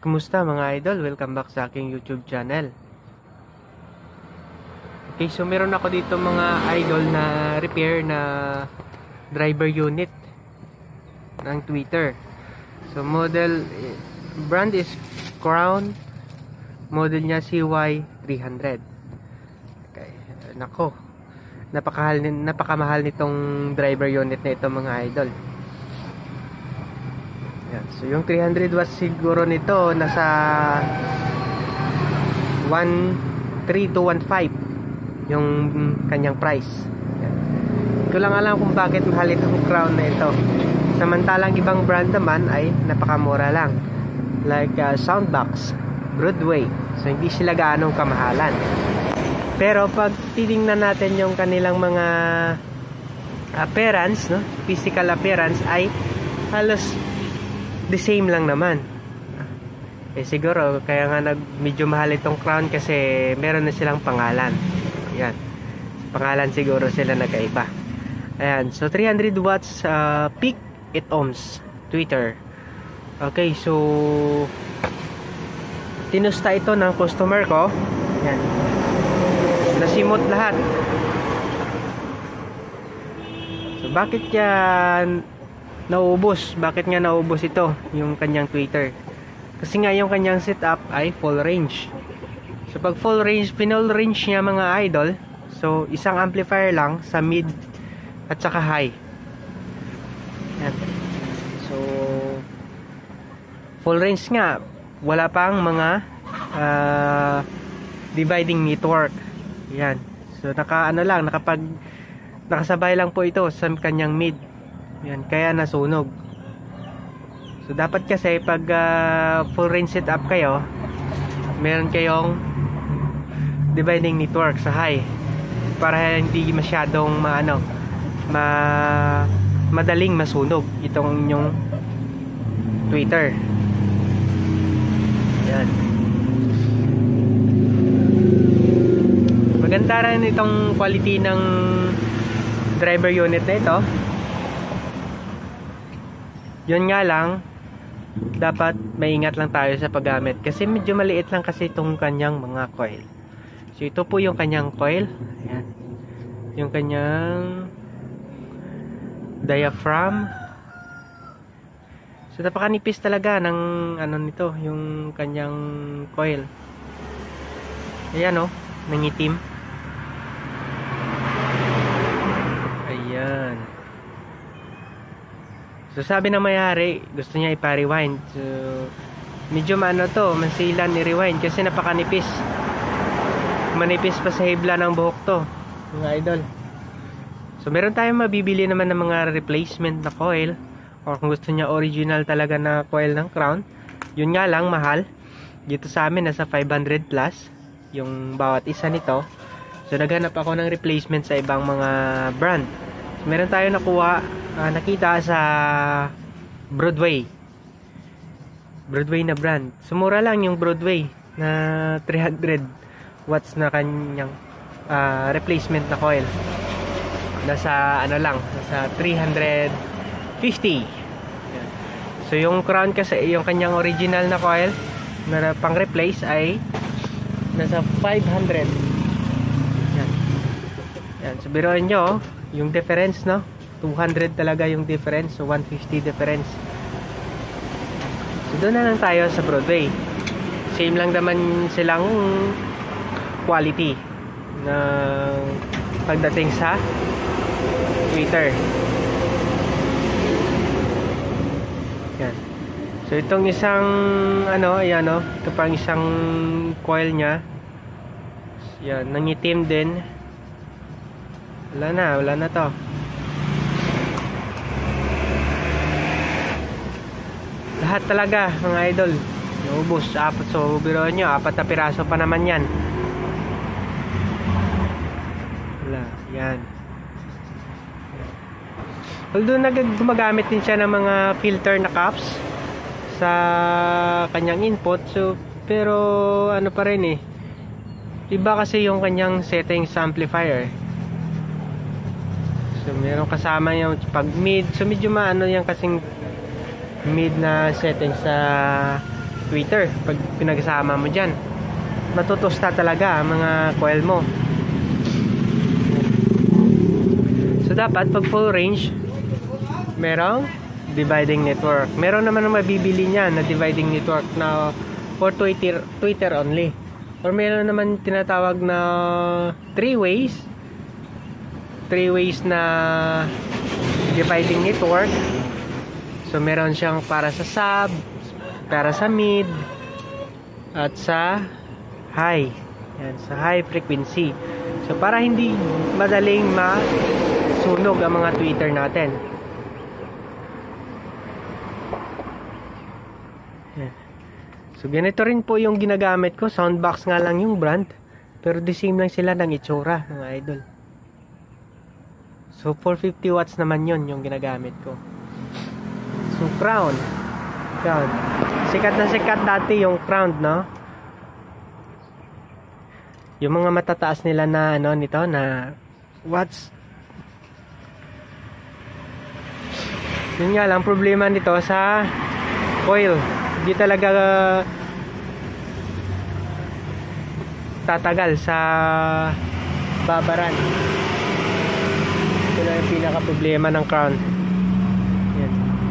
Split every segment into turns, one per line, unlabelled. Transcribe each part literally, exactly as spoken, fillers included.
Kumusta mga idol? Welcome back sa aking YouTube channel. Okay, so meron ako dito mga idol na repair na driver unit ng Twitter. So model, brand is Crown, model niya C Y three hundred. Okay, nako, napakahal, napakamahal nitong driver unit na ito mga idol. Yan. So yung three hundred watts siguro nito nasa one three to one five yung kanyang price. Yan. Hindi ko lang alam kung bakit mahal itong Crown na ito. Samantalang ibang brand naman ay napakamura lang. Like uh, Soundbox, Broadway. So hindi sila gaanong kamahalan. Pero pag titingnan natin yung kanilang mga appearance, no? Physical appearance ay halos the same lang naman. Eh siguro kaya nga nag medyo mahal itong Crown kasi meron na silang pangalan. Ayan. Pangalan siguro sila nagkaiba. Ayan. So three hundred watts uh, peak eight ohms Twitter. Okay, so tinusta ito ng customer ko. Ayan. Nasimot lahat. So bakit yan naubos? Bakit nga naubos ito yung kanyang Twitter? Kasi nga yung kanyang setup ay full range. So pag full range, pinull range niya mga idol, so isang amplifier lang sa mid at saka high. Yan. So full range nga, wala pang mga uh, dividing network. Yan. So naka ano lang, nakapag nakasabay lang po ito sa kanyang mid. Yan, kaya nasunog. So dapat kasi pag uh, full range setup kayo, meron kayong dividing network sa high para hindi masyadong maano, ma madaling masunog itong yung Twitter. Yan. Maganda rin itong quality ng driver unit na ito. Yun nga lang, dapat maingat lang tayo sa paggamit kasi medyo maliit lang kasi itong kanyang mga coil. So ito po yung kanyang coil. Ayan. Yung kanyang diaphragm. So napakanipis talaga ng ano nito, yung kanyang coil. Ayan o, oh, nangitim. Ayan. So sabi ng may-ari, gusto niya ipa-rewind. So medyo maano to, masilan i-rewind kasi napakanipis. Manipis pa sa hibla ng buhok to, mga idol. So meron tayong mabibili naman ng mga replacement na coil, or kung gusto niya original talaga na coil ng Crown. Yun nga lang mahal. Dito sa amin nasa five hundred plus yung bawat isa nito. So naghanap ako ng replacement sa ibang mga brand. So meron tayong nakuha, uh, nakita sa Broadway. Broadway na brand. Sumura lang yung Broadway na three hundred watts na kanyang uh, replacement na coil. Nasa ano lang, nasa three hundred fifty. So yung Crown kasi, yung kanyang original na coil na pang replace ay nasa five hundred. Yan. Yan. So biruin nyo yung difference, no? two hundred talaga yung difference. So one fifty difference. So doon na lang tayo sa Broadway. Same lang naman silang quality na pagdating sa Twitter. Yan. So itong isang ano, ayan o, ito pang isang coil nya. Yan, nangitim din. Wala na, wala na to. Lahat talaga mga idol naubos. Apat, so biroon nyo, apat na piraso pa naman yan. Wala, yan. Although gumagamit din siya ng mga filter na caps sa kanyang input, so pero ano pa rin eh, iba kasi yung kanyang settings sa amplifier. So meron kasama yung pag mid, so medyo maano yan kasing mid na setting sa tweeter. Pag pinagsama mo dyan, matutusta talaga ang mga coil mo. So dapat pag full range, merong dividing network. Meron naman ang mabibili niya na dividing network na for Twitter, Twitter only. Or meron naman tinatawag na three ways. Three ways na dividing network. So meron siyang para sa sub, para sa mid, at sa high. Yan, sa high frequency. So para hindi madaling masunog ang mga tweeter natin. Yan. So ganito rin po yung ginagamit ko. Soundbox nga lang yung brand, pero the same lang sila ng itsura, mga idol. So four fifty watts naman yon yung ginagamit ko. So crown, crown. Sikat na sikat dati yung crown, no? Yung mga matataas nila na ano nito na watts. Yun nga lang problema nito sa coil. Hindi talaga uh, tatagal sa babaran. Ito na yung pinaka problema ng crown. Yan.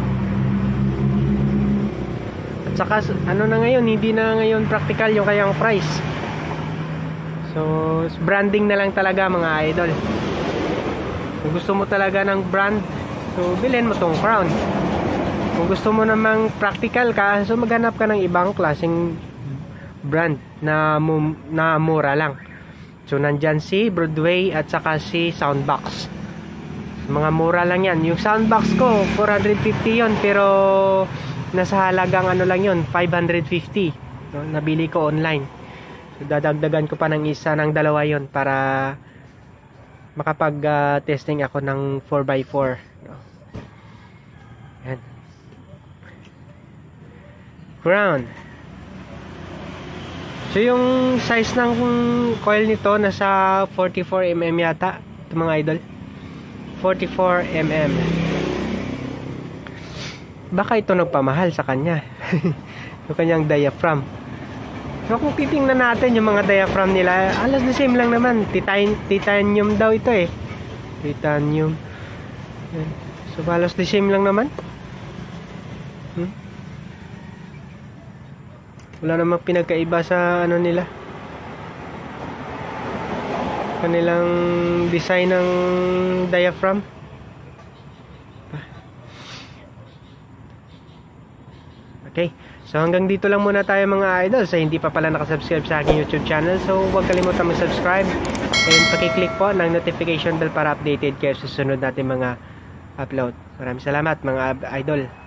At saka ano na ngayon, hindi na ngayon practical yung kayang price. So branding na lang talaga, mga idol. Kung gusto mo talaga ng brand, so bilhin mo tong crown. Kung gusto mo namang practical ka, so maghanap ka ng ibang klaseng brand na, na mura lang. So nandyan si Broadway at saka si Soundbox. Mga mura lang yan. Yung Soundbox ko four fifty yon, pero nasa halagang ano lang yon, five fifty, no? Nabili ko online. So dadagdagan ko pa ng isa ng dalawa yon para makapag uh, testing ako ng four by four, no? Yan. Ground. So yung size ng coil nito nasa forty-four millimeter yata, ito mga idol. forty-four millimeter. Baka ito nagpamahal sa kanya. Yung kanyang diaphragm. So kung titingnan natin yung mga diaphragm nila, alas the same lang naman. Titan titanium daw ito eh. Titanium. Yan. So alas the same lang naman. Hmm? Wala namang pinagkaiba sa ano nila, kanilang design ng diaphragm. Okay, so hanggang dito lang muna tayo, mga idol. Sa hindi pa pala nakasubscribe sa aking YouTube channel, so huwag kalimutan mag-subscribe and pakiclick po ng notification bell para updated kayo sa susunod natin mga upload. Maraming salamat, mga idol.